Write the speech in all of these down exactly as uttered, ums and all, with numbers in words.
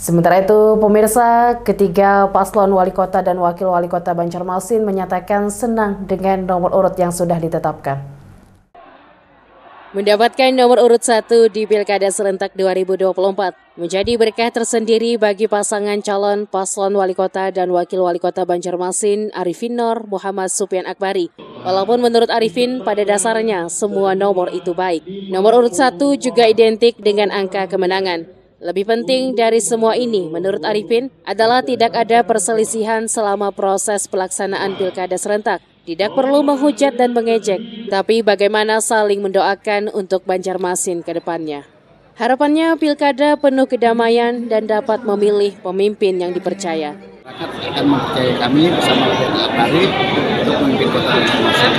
Sementara itu, pemirsa, ketiga paslon wali kota dan wakil wali kota Banjarmasin menyatakan senang dengan nomor urut yang sudah ditetapkan. Mendapatkan nomor urut satu di Pilkada Serentak dua ribu dua puluh empat menjadi berkah tersendiri bagi pasangan calon paslon wali kota dan wakil wali kota Banjarmasin Arifin Nor Muhammad Supian Akbari. Walaupun menurut Arifin pada dasarnya semua nomor itu baik. Nomor urut satu juga identik dengan angka kemenangan. Lebih penting dari semua ini, menurut Arifin, adalah tidak ada perselisihan selama proses pelaksanaan Pilkada Serentak. Tidak perlu menghujat dan mengejek, tapi bagaimana saling mendoakan untuk Banjarmasin ke depannya. Harapannya Pilkada penuh kedamaian dan dapat memilih pemimpin yang dipercaya. Masyarakat akan mempercayai kami bersama Pak Akbari untuk memimpin kota Banjarmasin.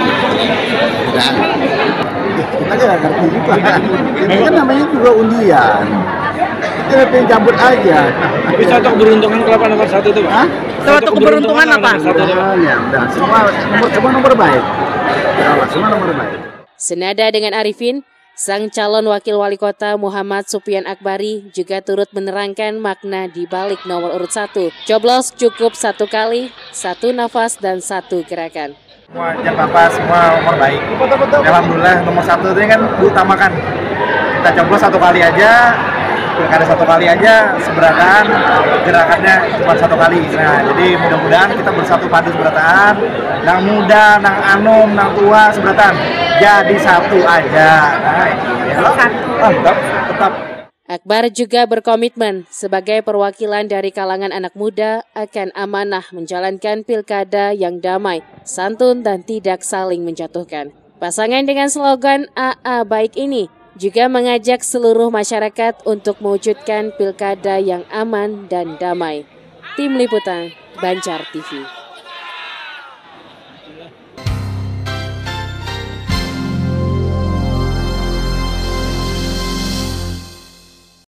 Dan kita nggak ngerti juga. Ini kan namanya juga undian. Kita pengen cabut aja. Bisa untuk keberuntungan kelapa nomor satu itu, Pak? Hah? Suatu keberuntungan apa? Satu ya, udah semua nomor semua nomor baik. Ya, semua nomor baik. Senada dengan Arifin, sang calon wakil wali kota Muhammad Supian Akbari juga turut menerangkan makna di balik nomor urut satu. Coblos cukup satu kali, satu nafas dan satu gerakan. Semua Bapak semua nomor baik. Alhamdulillah nomor satu ini kan diutamakan. Kita coblos satu kali aja. Pilkada satu kali aja seberataan, gerakannya cuma satu kali. Nah, jadi mudah-mudahan kita bersatu padu seberataan, nang muda, nang anom, nang tua seberataan, jadi satu aja. Nah, ya, tetap, tetap. Akbar juga berkomitmen sebagai perwakilan dari kalangan anak muda akan amanah menjalankan pilkada yang damai, santun dan tidak saling menjatuhkan. Pasangan dengan slogan A A Baik ini juga mengajak seluruh masyarakat untuk mewujudkan pilkada yang aman dan damai. Tim Liputan, Banjar T V.